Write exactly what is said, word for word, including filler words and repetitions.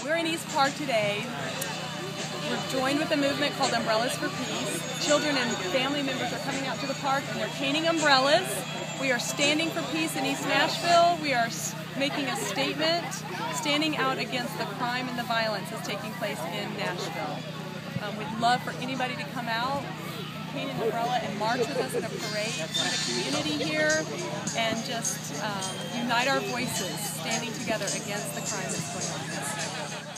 We're in East Park today. We're joined with a movement called Umbrellas for Peace. Children and family members are coming out to the park and they're painting umbrellas. We are standing for peace in East Nashville. We are making a statement, standing out against the crime and the violence that's taking place in Nashville. Um, we'd love for anybody to come out and paint an umbrella and march with us in a parade for the community here and just um, unite our voices, standing together against the crime that's going on.